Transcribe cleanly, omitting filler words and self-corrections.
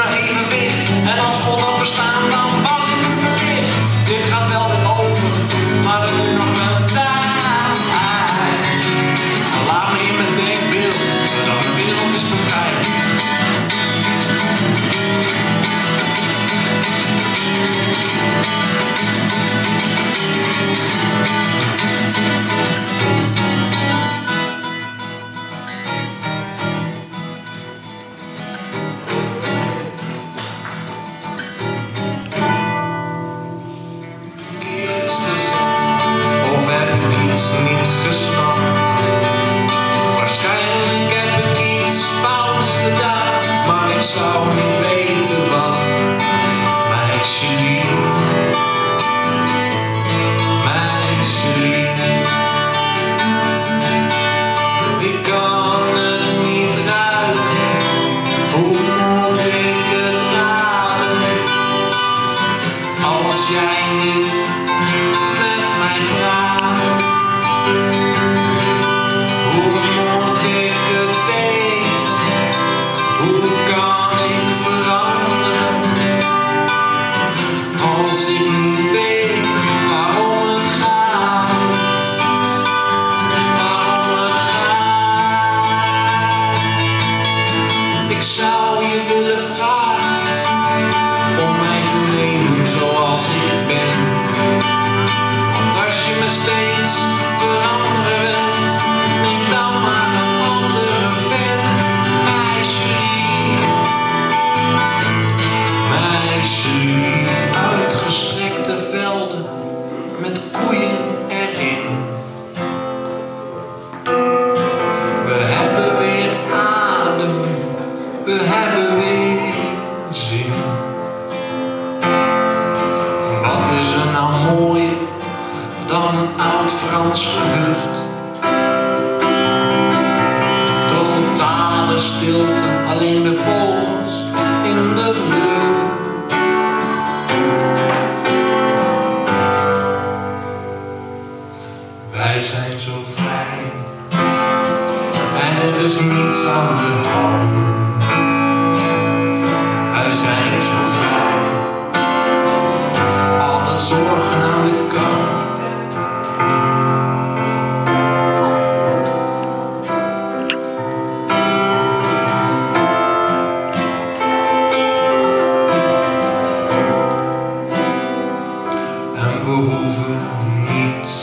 een evenwicht. En als God had bestaan, dan was ik nu verplicht. Dit gaat wel weer over, maar het is nog wel tijd. Laat me in mijn denkbeeld, dat de wereld is bevrijd. Ik zou je willen vragen om mij te nemen zoals ik ben. Want als je me steeds veranderen wilt, neem dan maar een andere vent. Meisje lief, uitgestrekte velden met koeien erin. We hebben weer adem. We hebben weer zin. Wat is er nou mooier dan een oud Frans gehucht? Totale stilte, alleen de vogels in de lucht. Wij zijn zo vrij en er is niets aan de hand. Wij zijn zo vrij, alle zorgen aan de kant. En we hoeven niets